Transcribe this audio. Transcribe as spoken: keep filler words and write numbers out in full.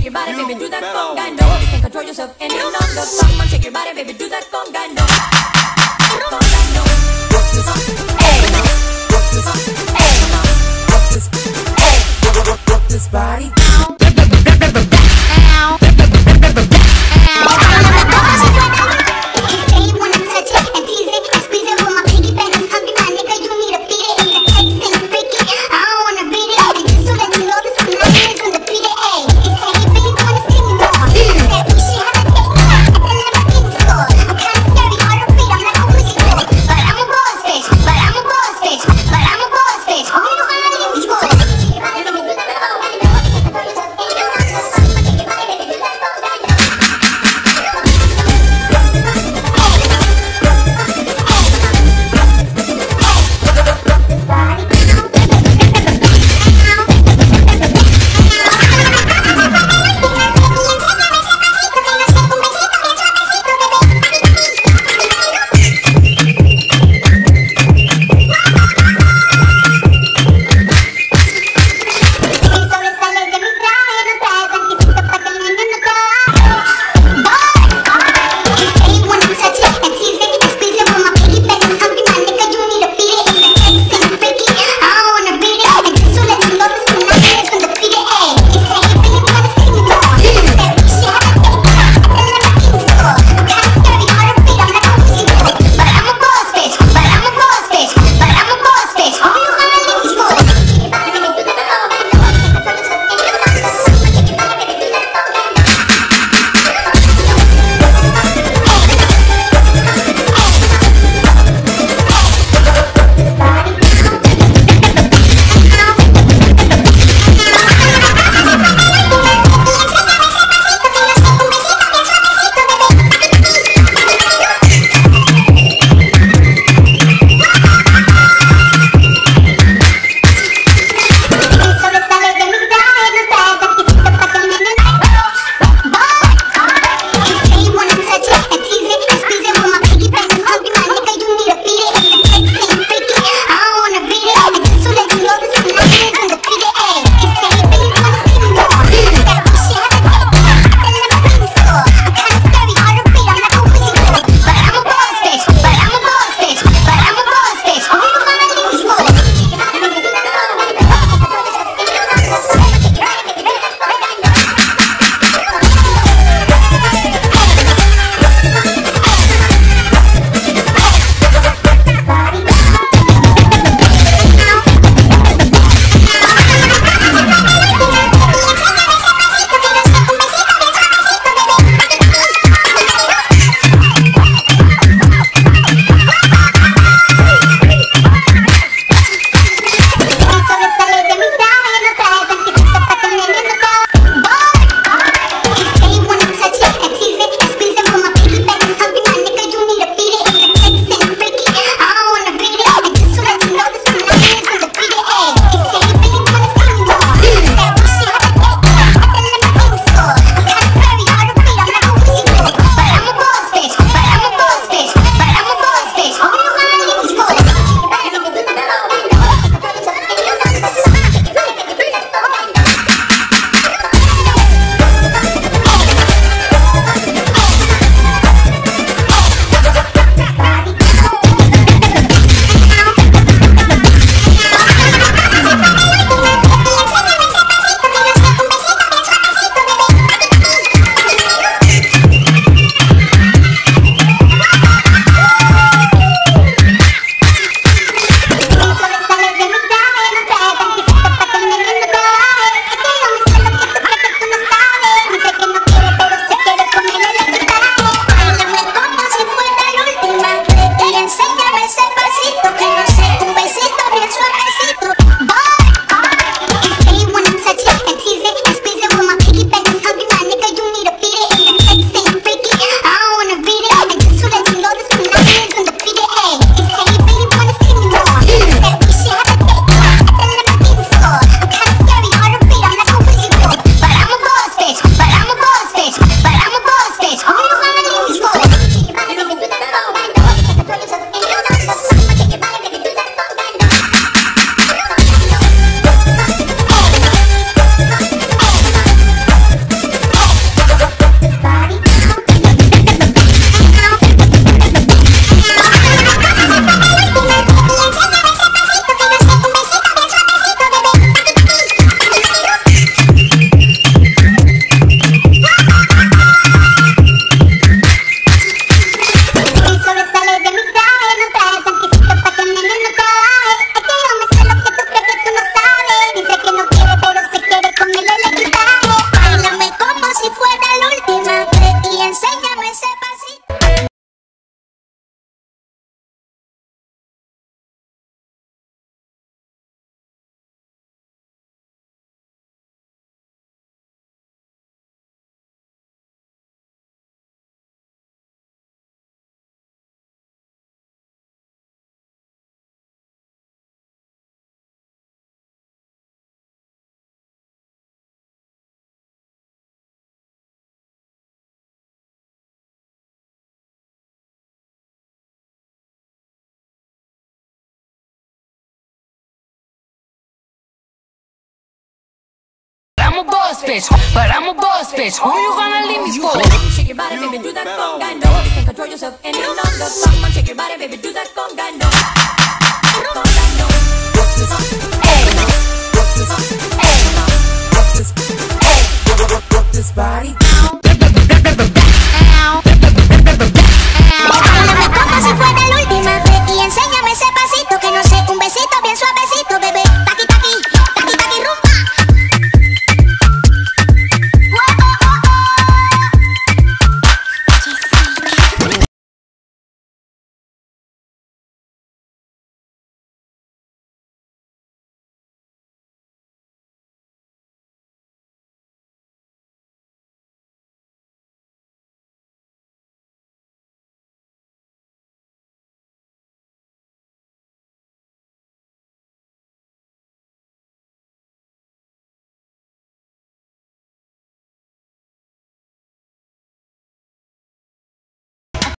your body, baby, do that conga, no. You can't control yourself any longer. Come on, shake your body, baby, do that conga, no. Conga, no. Rock this, hey, rock this, hey, rock this, hey, rock, rock this body. I'm a boss bitch, but I'm a boss bitch. Who you gonna leave me for? Shake your body, baby, do that conga, no. You can't control yourself any longer. Come on, shake your body, baby, do that conga, no. Conga, no.